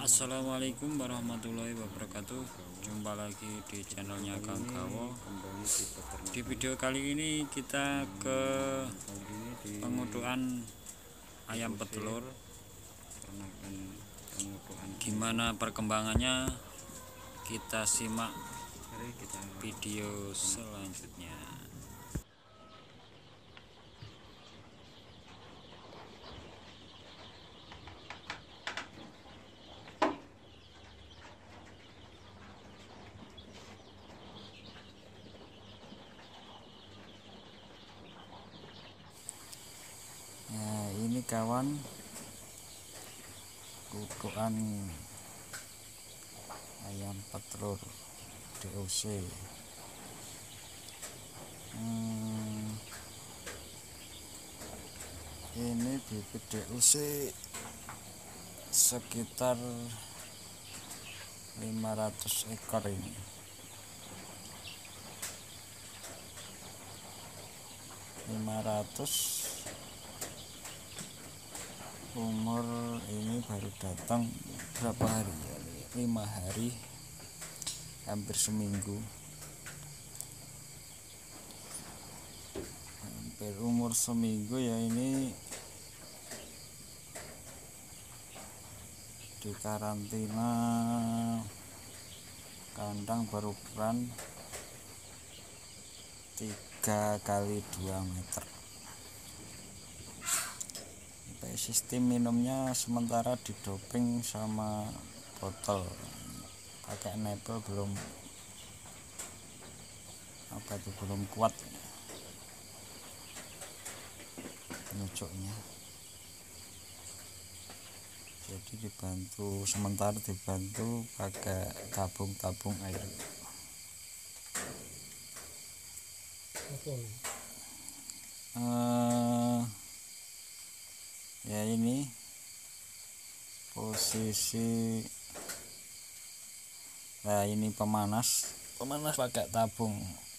Assalamualaikum warahmatullahi wabarakatuh. Jumpa lagi di channelnya Kang Gawo. Di video kali ini kita ke pengutukan ayam petelur. Gimana perkembangannya, kita simak video selanjutnya. Nah, ini kawan kukukan ayam petelur DOC. Ini bibit DOC sekitar 500 ekor ini. Umur ini baru datang berapa hari ya? 5 hari, hampir seminggu. Hampir umur seminggu ya. Ini di karantina kandang berukuran 3 kali 2 meter. Sistem minumnya sementara didoping sama botol, pakai nepel belum kuat penyucuknya, jadi sementara dibantu pakai tabung air. Ya, ini posisi. Nah, ini pemanas pakai tabung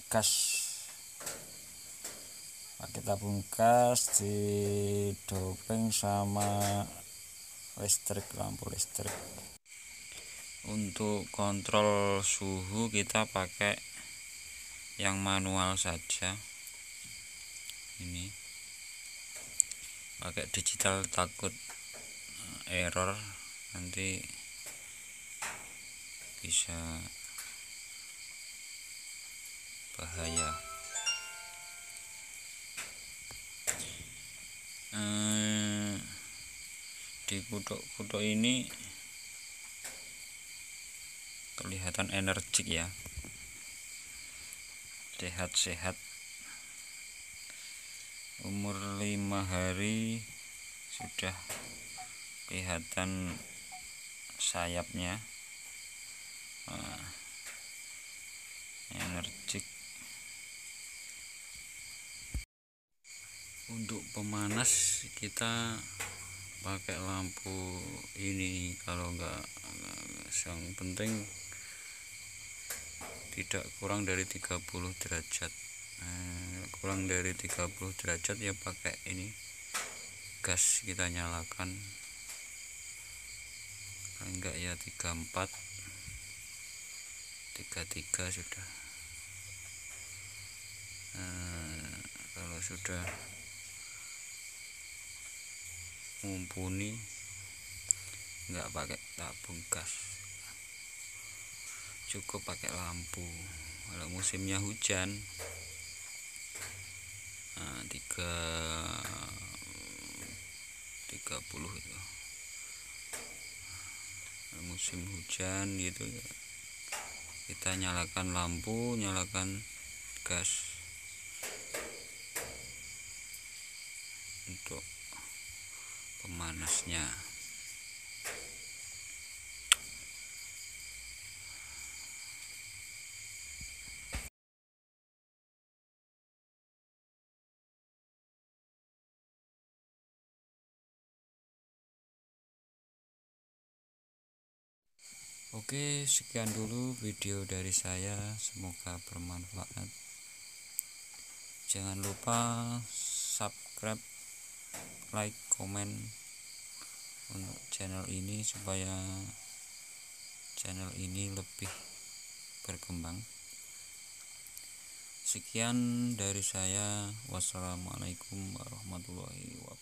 gas, didopeng sama lampu listrik. Untuk kontrol suhu kita pakai yang manual saja. Ini pakai digital, takut error, nanti bisa bahaya. Di kutuk-kutuk ini kelihatan energik ya, sehat-sehat. Umur 5 hari sudah kelihatan sayapnya, energik. Untuk pemanas kita pakai lampu ini, kalau enggak, yang penting tidak kurang dari 30 derajat. Kurang dari 30 derajat ya pakai ini gas, kita nyalakan. Enggak ya 34, 33 sudah. Kalau sudah mumpuni enggak pakai tabung gas, cukup pakai lampu. Kalau musimnya hujan, 30 itu musim hujan gitu, kita nyalakan lampu, nyalakan gas untuk pemanasnya. Oke, sekian dulu video dari saya, semoga bermanfaat. Jangan lupa subscribe, like, komen untuk channel ini supaya channel ini lebih berkembang. Sekian dari saya. Wassalamualaikum warahmatullahi wabarakatuh.